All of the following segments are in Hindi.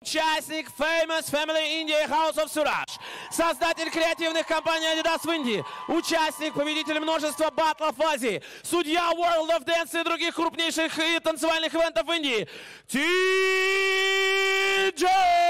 Участник Famous Family India House of Suraj. Создатель креативных компаний Adidas в Индии. Участник, победитель множества батлов в Азии. Судья World of Dance и других крупнейших танцевальных ивентов в Индии. TJ!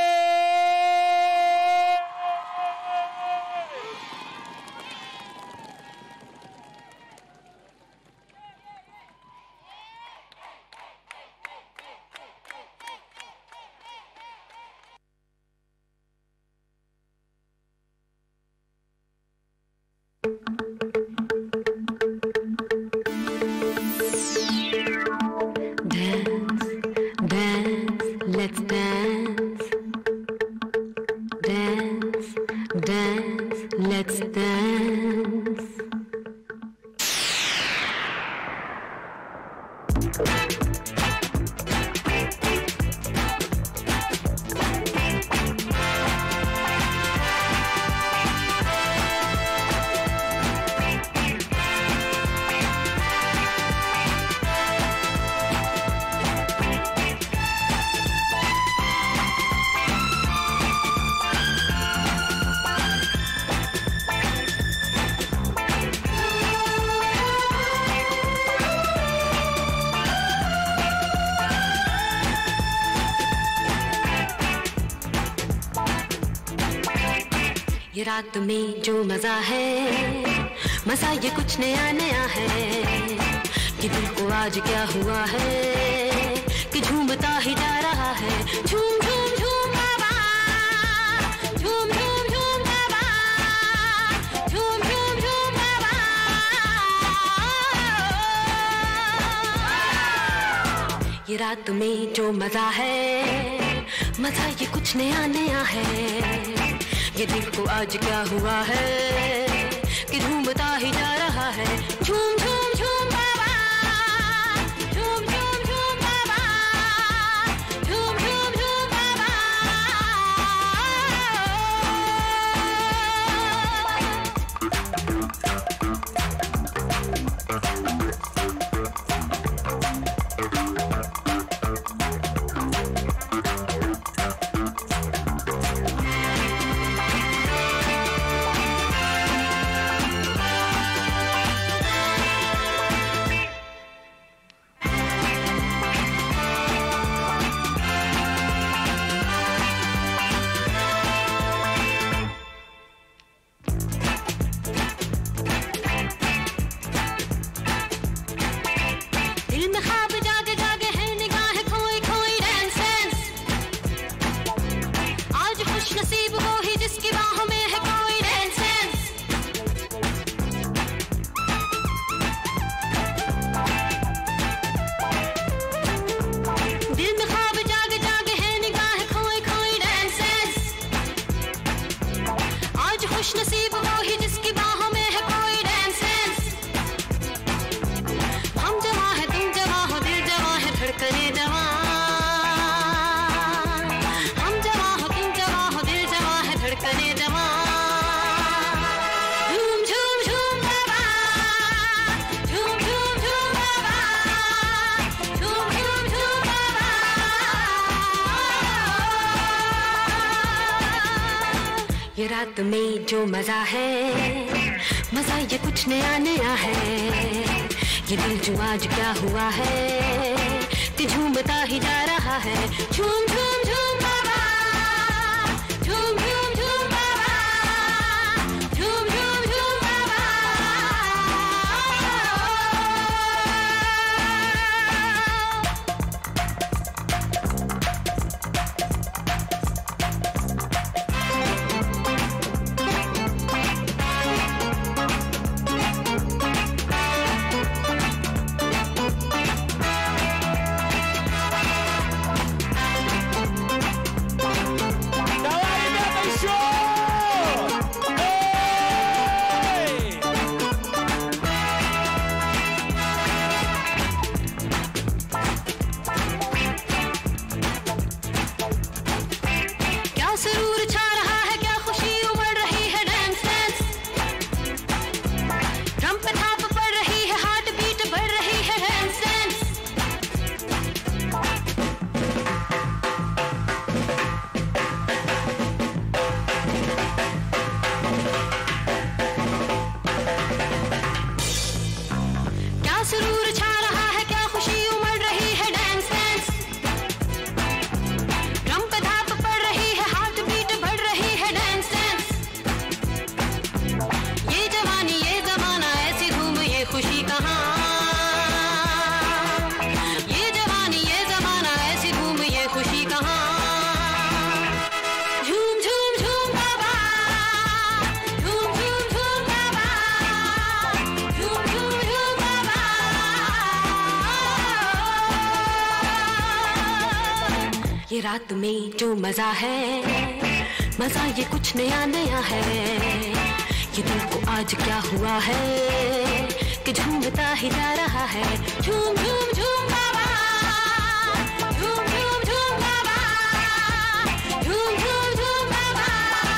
Let's dance, dance, dance, let's dance. ये रात में जो मजा है, मजा ये कुछ नया नया है। कि दिल को आज क्या हुआ है कि झूमता ही जा रहा है। झूम झूम झूम बाबा, झूम झूम झूम बाबा, झूम झूम झूम बाबा। ये रात में जो मजा है, मजा ये कुछ नया नया है। ये दिल को आज क्या हुआ है कि झूमता ही जा रहा है। झूम झूम झूम बाबा, झूम झूम झूम बाबा, झूम झूम झूम बाबा। ये रात में जो मजा है, मजा ये कुछ नया नया है। ये दिल जो आज क्या हुआ है कि झूमता ही जा रहा है। झूम झूम झूम बाबा, झूम झूम झूम बाबा, झूम झूम झूम बाबा। ये रात में जो मजा है, मजा ये कुछ नया नया है। ये दिल को आज क्या हुआ है कि झूमता ही जा रहा है। झूम झूम झूम बाबा, झूम झूम झूम बाबा, झूम झूम झूम बाबा।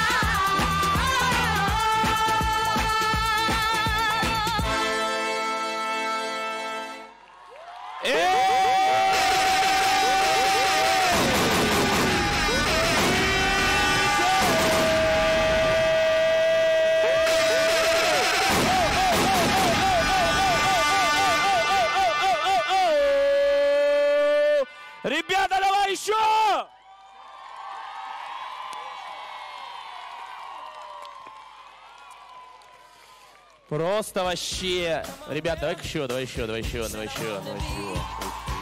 Ребята, давай еще! Просто вообще. Ребят, давай еще, давай еще, давай еще, давай еще, давай еще.